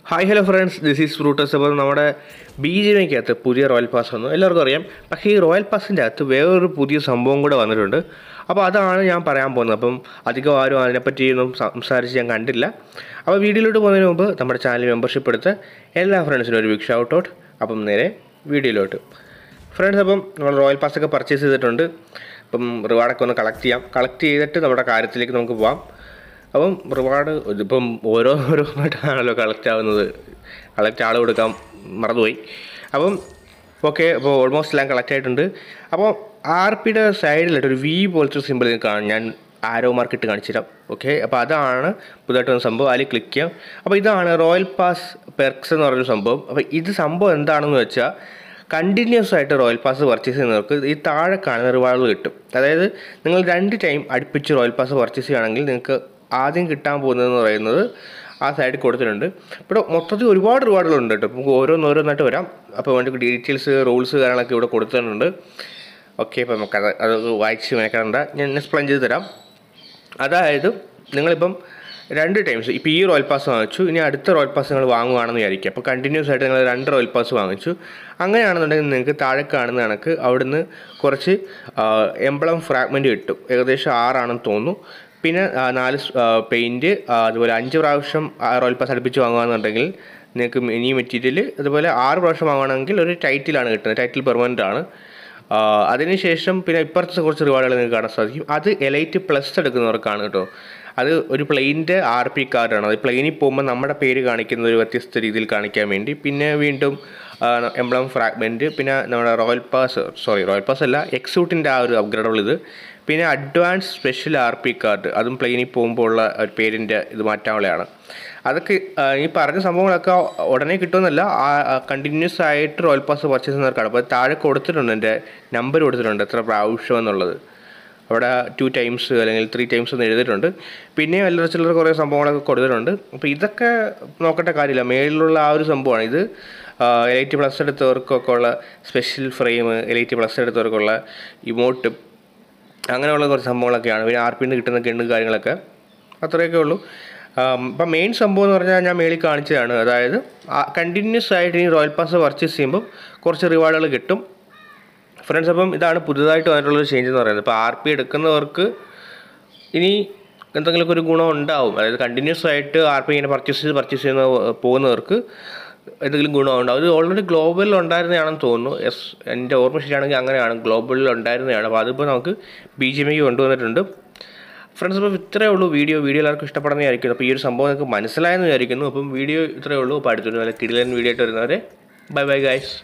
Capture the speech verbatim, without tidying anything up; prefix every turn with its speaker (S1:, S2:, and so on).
S1: Hi hello friends, this is fruits. അപ്പോൾ നമ്മുടെ B G M ഐക്കകത്ത് പുതിയ റോയൽ പാസ് വന്നു, എല്ലാവർക്കും അറിയാം. പക്ഷേ ഈ റോയൽ പാസിൻ്റെ അകത്ത് വേറൊരു പുതിയ സംഭവം കൂടെ വന്നിട്ടുണ്ട്. അപ്പോൾ അതാണ് ഞാൻ പറയാൻ പോകുന്നത്. അപ്പം അധികം ആരും അതിനെപ്പറ്റിയൊന്നും സംസാരിച്ച് ഞാൻ കണ്ടില്ല. അപ്പോൾ വീഡിയോയിലോട്ട് പോകുന്നതിന് മുമ്പ് നമ്മുടെ ചാനൽ മെമ്പർഷിപ്പ് എടുത്ത് എല്ലാ ഫ്രണ്ട്സിനും ഒരു ബിഗ് ഷൗട്ട് ഔട്ട്. അപ്പം നേരെ വീഡിയോയിലോട്ട് ഫ്രണ്ട്സ്. അപ്പം നമ്മൾ റോയൽ പാസ്സൊക്കെ പർച്ചേസ് ചെയ്തിട്ടുണ്ട്. അപ്പം റിവാർഡൊക്കെ ഒന്ന് കളക്ട് ചെയ്യാം. കളക്ട് ചെയ്തിട്ട് നമ്മുടെ കാര്യത്തിലേക്ക് നമുക്ക് പോകാം. അപ്പം റിവാർഡ് ഇതിപ്പം ഓരോ ഓരോന്നായിട്ടാണല്ലോ കളക്ട് ആവുന്നത്. കളക്ട് ആൾ കൊടുക്കാൻ മറന്നുപോയി. അപ്പം ഓക്കെ, അപ്പോൾ ഓൾമോസ്റ്റ് എല്ലാം കളക്ട് ആയിട്ടുണ്ട്. അപ്പോൾ ആർ പിയുടെ സൈഡിലായിട്ട് ഒരു വി പോലത്തെ സിമ്പിൾ കാണും. ഞാൻ ആരോ മാർക്ക് ഇട്ട് കാണിച്ചു തരാം. ഓക്കെ, അപ്പോൾ അതാണ് പുതുതായിട്ട് വന്ന സംഭവം. അതിൽ ക്ലിക്ക് ചെയ്യാം. അപ്പോൾ ഇതാണ് റോയൽ പാസ് പെർക്സ് എന്ന് പറഞ്ഞൊരു സംഭവം. അപ്പോൾ ഇത് സംഭവം എന്താണെന്ന് വെച്ചാൽ, കണ്ടിന്യൂസ് ആയിട്ട് റോയൽ പാസ് പർച്ചേസ് ചെയ്യുന്നവർക്ക് ഈ താഴെ കാണുന്ന റിവാർഡുകൾ കിട്ടും. അതായത് നിങ്ങൾ രണ്ട് ടൈം അടുപ്പിച്ച് റോയൽ പാസ് പർച്ചേസ് ചെയ്യുകയാണെങ്കിൽ നിങ്ങൾക്ക് ആദ്യം കിട്ടാൻ പോകുന്നതെന്ന് പറയുന്നത് ആ സൈഡിൽ കൊടുത്തിട്ടുണ്ട്. ഇവിടെ മൊത്തത്തിൽ ഒരുപാട് റിവാർഡുകളുണ്ട് കേട്ടോ. നമുക്ക് ഓരോന്നോരോന്നായിട്ട് വരാം. അപ്പോൾ വേണ്ട ഡീറ്റെയിൽസ്, റൂൾസ് കാര്യങ്ങളൊക്കെ ഇവിടെ കൊടുത്തിട്ടുണ്ട്. ഓക്കെ, അപ്പോൾ നമുക്ക് അത് അത് വായിച്ച് മനസ്സിലാക്കണ്ട, ഞാൻ എക്സ്പ്ലെയിൻ ചെയ്ത് തരാം. അതായത് നിങ്ങളിപ്പം രണ്ട് ടൈംസ് ഇപ്പോൾ ഈ റോയൽ പാസ് വാങ്ങിച്ചു, ഇനി അടുത്ത റോയൽ പാസ് നിങ്ങൾ വാങ്ങുകയാണെന്ന് വിചാരിക്കുക. അപ്പോൾ കണ്ടിന്യൂസ് ആയിട്ട് നിങ്ങൾ രണ്ട് റോയൽ പാസ് വാങ്ങിച്ചു. അങ്ങനെയാണെന്നുണ്ടെങ്കിൽ നിങ്ങൾക്ക് താഴെ കാണുന്ന കണക്ക് അവിടുന്ന് കുറച്ച് എംബ്ലം ഫ്രാഗ്മെൻറ്റ് കിട്ടും. ഏകദേശം ആറാണെന്ന് തോന്നുന്നു. പിന്നെ നാല് പെയിൻറ്റ്, അതുപോലെ അഞ്ച് പ്രാവശ്യം റോയൽ പാസ് അടുപ്പിച്ച് വാങ്ങുകയാണെന്നുണ്ടെങ്കിൽ നിങ്ങൾക്ക് മിനി മെറ്റീരിയൽ, അതുപോലെ ആറ് പ്രാവശ്യം വാങ്ങുകയാണെങ്കിൽ ഒരു ടൈറ്റിലാണ് കിട്ടുന്നത്. ടൈറ്റിൽ പെർമനൻ്റ് ആണ്. അതിനുശേഷം പിന്നെ ഇപ്പുറത്തെ കുറച്ച് റിവാർഡുകൾ നിങ്ങൾക്ക് കാണാൻ സാധിക്കും. അത് എലൈറ്റ് പ്ലസ് എടുക്കുന്നവർക്കാണ് കേട്ടോ. അത് ഒരു പ്ലെയിൻ്റെ ആർ പി കാർഡാണ്. അത് പ്ലെയിനിൽ പോകുമ്പോൾ നമ്മുടെ പേര് കാണിക്കുന്ന ഒരു വ്യത്യസ്ത രീതിയിൽ കാണിക്കാൻ വേണ്ടി. പിന്നെ വീണ്ടും എംബ്ലം ഫ്രാഗ്മെൻറ്റ്, പിന്നെ നമ്മുടെ royal pass sorry royal pass അല്ല എക്സൂട്ടിൻ്റെ ആ ഒരു അപ്ഗ്രേഡബിൾ ഇത്. പിന്നെ advance special R P card, അതും പ്ലെയിനിൽ പോകുമ്പോൾ ഉള്ള ഒരു പേരിൻ്റെ ഇത് മാറ്റാനുള്ളതാണ്. അതൊക്കെ ഈ പറഞ്ഞ സംഭവങ്ങളൊക്കെ ഉടനെ കിട്ടുമെന്നല്ല, കണ്ടിന്യൂസ് ആയിട്ട് റോയൽ പാസ് പർച്ചേസ് ചെയ്യുന്നവർക്കാണ്. അപ്പോൾ താഴെ കൊടുത്തിട്ടുണ്ട്, എൻ്റെ നമ്പർ കൊടുത്തിട്ടുണ്ട് എത്ര പ്രാവശ്യം എന്നുള്ളത്. അവിടെ ടു ടൈംസ് അല്ലെങ്കിൽ ത്രീ ടൈംസ് എന്ന് എഴുതിയിട്ടുണ്ട്. പിന്നെ എല്ലാ ചില്ലറ കുറേ സംഭവങ്ങളൊക്കെ കൊടുത്തിട്ടുണ്ട്. അപ്പോൾ ഇതൊക്കെ നോക്കേണ്ട കാര്യമില്ല, മേളിലുള്ള ആ ഒരു സംഭവമാണ് ഇത്. എലൈറ്റ് പ്ലസ് എടുത്തവർക്കൊക്കെ ഉള്ള സ്പെഷ്യൽ ഫ്രെയിം, എലൈറ്റ് പ്ലസ് എടുത്തവർക്കുള്ള ഇമോട്ട്, അങ്ങനെയുള്ള കുറച്ച് സംഭവങ്ങളൊക്കെയാണ്. പിന്നെ ആർ പിന്ന് കിട്ടുന്ന കെണ്ണ് കാര്യങ്ങളൊക്കെ അത്രയൊക്കെ ഉള്ളൂ. അപ്പം മെയിൻ സംഭവം എന്ന് പറഞ്ഞാൽ ഞാൻ മേളിൽ കാണിച്ചതാണ്. അതായത് കണ്ടിന്യൂസ് ആയിട്ട് ഈ റോയൽ പാസ് പർച്ചേസ് ചെയ്യുമ്പോൾ കുറച്ച് റിവാർഡുകൾ കിട്ടും ഫ്രണ്ട്സ്. അപ്പം ഇതാണ് പുതുതായിട്ട് വന്നിട്ടുള്ളൊരു ചേഞ്ച് എന്ന് പറയുന്നത്. ഇപ്പോൾ ആർ പി എടുക്കുന്നവർക്ക് ഇനി എന്തെങ്കിലുമൊക്കെ ഒരു ഗുണം ഉണ്ടാവും. അതായത് കണ്ടിന്യൂസ് ആയിട്ട് ആർ പി ഇങ്ങനെ പർച്ചേസ് ചെയ്ത് പർച്ചേസ് ചെയ്യുന്ന പോകുന്നവർക്ക് എന്തെങ്കിലും ഗുണമുണ്ടാവും. അത് ഓൾറെഡി ഗ്ലോബലിൽ ഉണ്ടായിരുന്നതാണെന്ന് തോന്നുന്നു. എസ് എൻ്റെ ഓർമ്മ ശരിയാണെങ്കിൽ അങ്ങനെയാണ്, ഗ്ലോബലിൽ ഉണ്ടായിരുന്നതാണ്. അപ്പോൾ അതിപ്പോൾ നമുക്ക് ബി ജി എം ഐക്ക് കൊണ്ടുവന്നിട്ടുണ്ട് ഫ്രണ്ട്സ്. അപ്പോൾ ഇത്രയേ ഉള്ളൂ വീഡിയോ. വീഡിയോ എല്ലാവർക്കും ഇഷ്ടപ്പെടുന്നതായിരിക്കും. അപ്പോൾ ഈ ഒരു സംഭവം നിങ്ങൾക്ക് മനസ്സിലായെന്ന് വിചാരിക്കുന്നു. അപ്പം വീഡിയോ ഇത്രയേ ഉള്ളൂ. അപ്പോൾ അടുത്തൊരു നല്ല കിടിലൻ വീഡിയോ ആയിട്ട് വരുന്നവരെ ബൈ ബൈ ഗൈസ്.